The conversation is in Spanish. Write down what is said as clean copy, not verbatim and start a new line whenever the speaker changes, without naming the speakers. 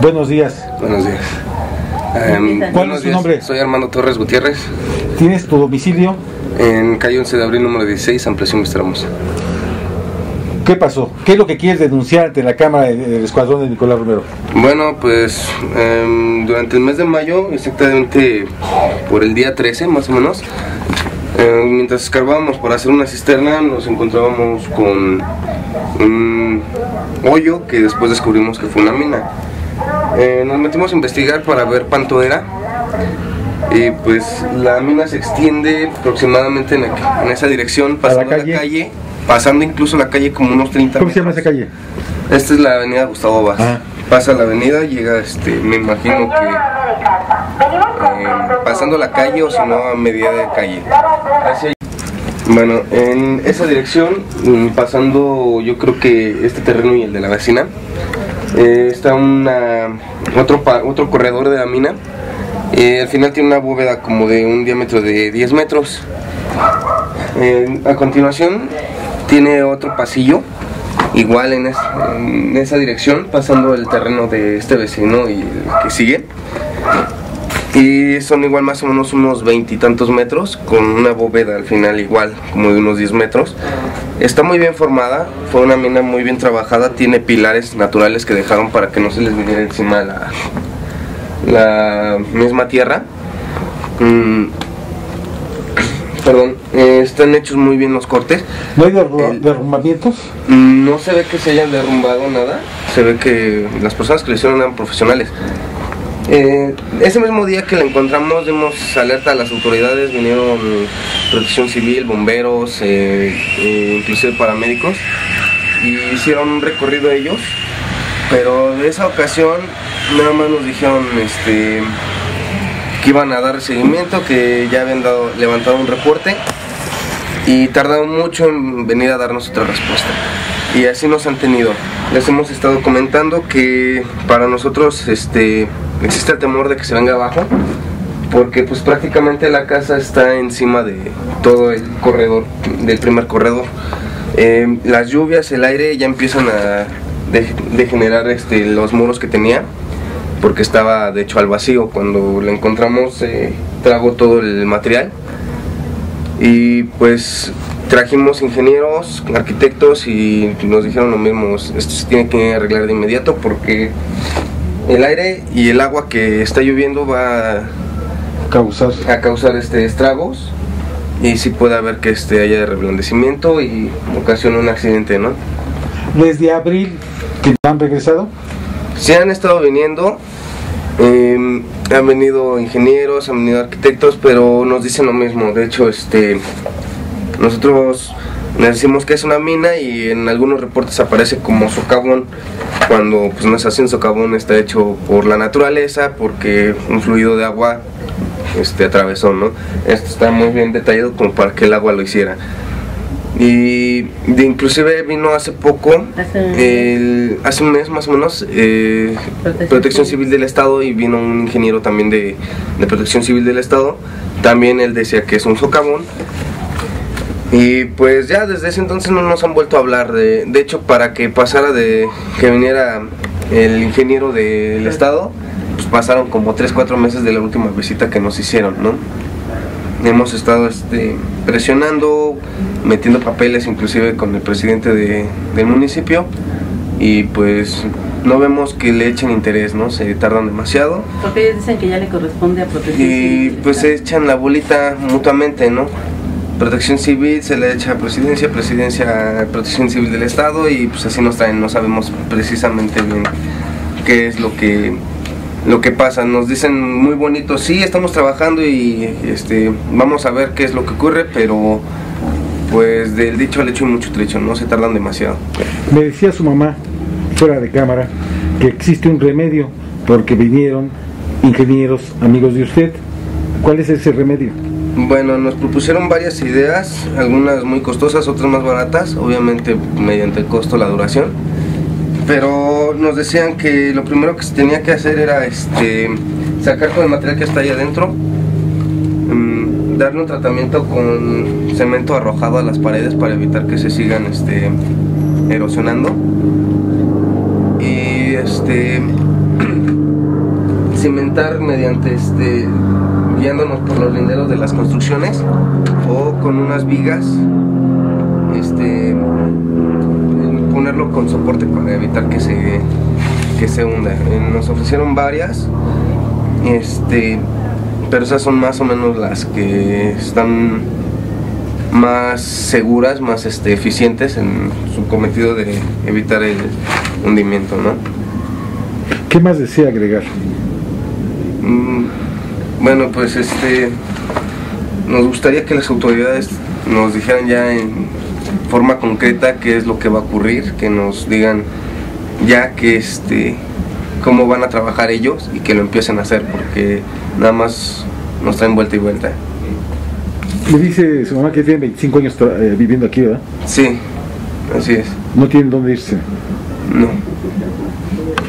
Buenos días.
Buenos días.
¿Cuál es su nombre?
Soy Armando Torres Gutiérrez.
¿Tienes tu domicilio?
En calle 11 de abril, número 16, Ampliación Vistahermosa.
¿Qué pasó? ¿Qué es lo que quieres denunciar ante la Cámara del Escuadrón de Nicolás Romero?
Bueno, pues durante el mes de mayo, exactamente por el día 13 más o menos, mientras escarbábamos para hacer una cisterna, nos encontrábamos con un hoyo que después descubrimos que fue una mina. Nos metimos a investigar para ver cuánto era, y pues la mina se extiende aproximadamente en esa dirección, pasando la calle, pasando incluso la calle como unos 30
¿Cómo
metros.
se llama esa calle?
Esta es la avenida Gustavo Vaz. Pasa la avenida, llega, me imagino que pasando la calle, o si no a media de calle. Bueno, en esa dirección, pasando yo creo que este terreno y el de la vecina, está otro corredor de la mina. Al final tiene una bóveda como de un diámetro de 10 metros. A continuación tiene otro pasillo, igual en esa dirección, pasando el terreno de este vecino y el que sigue. Y son igual más o menos unos 20 y tantos metros, con una bóveda al final igual, como de unos 10 metros. Está muy bien formada, fue una mina muy bien trabajada, tiene pilares naturales que dejaron para que no se les viniera encima la misma tierra. Perdón, están hechos muy bien los cortes.
¿No hay derrumbamientos?
No se ve que se hayan derrumbado nada, se ve que las personas que lo hicieron eran profesionales. Ese mismo día que la encontramos dimos alerta a las autoridades, vinieron Protección Civil, bomberos, inclusive paramédicos, y hicieron un recorrido ellos, pero de esa ocasión nada más nos dijeron que iban a dar seguimiento, que ya habían levantado un reporte y tardaron mucho en venir a darnos otra respuesta. Y así nos han tenido. Les hemos estado comentando que para nosotros existe el temor de que se venga abajo, porque pues prácticamente la casa está encima de todo el corredor, del primer corredor. Las lluvias, el aire ya empiezan a degenerar los muros que tenía, porque estaba de hecho al vacío. Cuando lo encontramos tragó todo el material, y pues trajimos ingenieros, arquitectos, y nos dijeron lo mismo: esto se tiene que arreglar de inmediato porque el aire y el agua que está lloviendo va a causar estragos, y sí puede haber que haya reblandecimiento y ocasione un accidente, ¿no?
¿Desde abril que han regresado?
Sí, han estado viniendo, han venido ingenieros, han venido arquitectos, pero nos dicen lo mismo. De hecho, nosotros les decimos que es una mina, y en algunos reportes aparece como socavón, cuando pues no es así. Un socavón está hecho por la naturaleza, porque un fluido de agua atravesó, ¿no? Esto está muy bien detallado como para que el agua lo hiciera. Y inclusive vino hace poco, hace un mes más o menos, Protección Civil del Estado, y vino un ingeniero también de Protección Civil del Estado. También él decía que es un socavón. Y pues ya desde ese entonces no nos han vuelto a hablar. De hecho, para que pasara de que viniera el ingeniero del Estado, pues pasaron como 3-4 meses de la última visita que nos hicieron, ¿no? Hemos estado presionando, metiendo papeles inclusive con el presidente del municipio, y pues no vemos que le echen interés, ¿no? Se tardan demasiado.
Porque ellos dicen que ya le corresponde a Protección Civil.
Y pues se echan la bolita mutuamente, ¿no? Protección Civil se le echa a Presidencia, Presidencia a Protección Civil del Estado, y pues así nos traen. No sabemos precisamente bien qué es lo que pasa. Nos dicen muy bonito: sí, estamos trabajando y vamos a ver qué es lo que ocurre, pero pues del dicho al hecho hay mucho trecho, no se tardan demasiado.
Me decía su mamá, fuera de cámara, que existe un remedio porque vinieron ingenieros amigos de usted. ¿Cuál es ese remedio?
Bueno, nos propusieron varias ideas, algunas muy costosas, otras más baratas, obviamente mediante el costo, la duración. Pero nos decían que lo primero que se tenía que hacer era sacar todo el material que está ahí adentro, darle un tratamiento con cemento arrojado a las paredes para evitar que se sigan erosionando, y cimentar mediante guiándonos por los linderos de las construcciones o con unas vigas, ponerlo con soporte para evitar que se hunda. Nos ofrecieron varias, pero esas son más o menos las que están más seguras, más eficientes en su cometido de evitar el hundimiento, ¿no?
¿Qué más desea agregar?
Bueno, pues nos gustaría que las autoridades nos dijeran ya en forma concreta qué es lo que va a ocurrir, que nos digan ya que cómo van a trabajar ellos y que lo empiecen a hacer, porque nada más nos traen vuelta y vuelta.
Me dice su mamá que tiene 25 años viviendo aquí, ¿verdad?
Sí, así es.
No tienen dónde irse.
No.